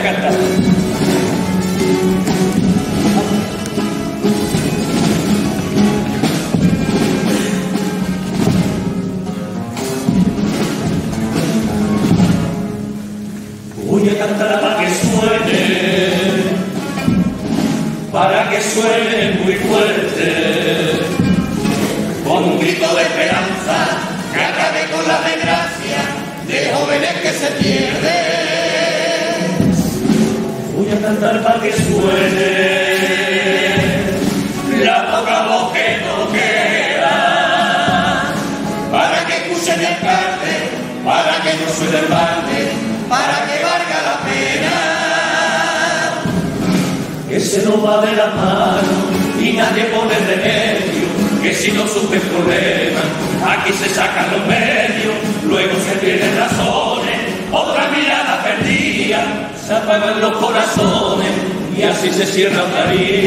cantar. Voy a cantar para que suene muy fuerte, con un grito de esperanza que acabe con la desgracia de jóvenes que se pierden. Voy a cantar para que suene la poca voz que no queda, para que escuche el alcalde, para que no suene el balde, para que valga la pena. Que se nos va de la mano y nadie pone remedio, que si no surge el problema, aquí se sacan los medios, luego se pierden razones, otra mirada perdida, se apagan los corazones y así se cierra otra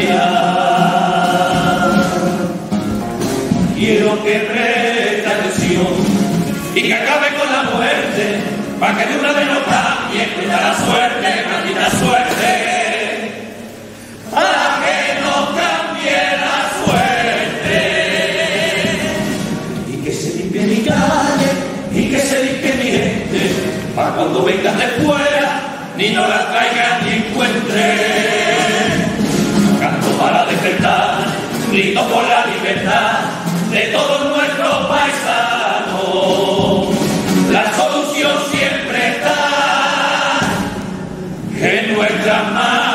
vida. Quiero que preste atención y que acabe con la muerte, para que de una vez no cambie, cuida la suerte, maldita suerte. Para que no cambie la suerte y que se limpie mi calle y que se limpie mi gente, para cuando vengas de fuera ni no la traigan ni encuentren. Canto para despertar, grito por la libertad de todos nuestros paisanos. La solución siempre está en nuestras manos.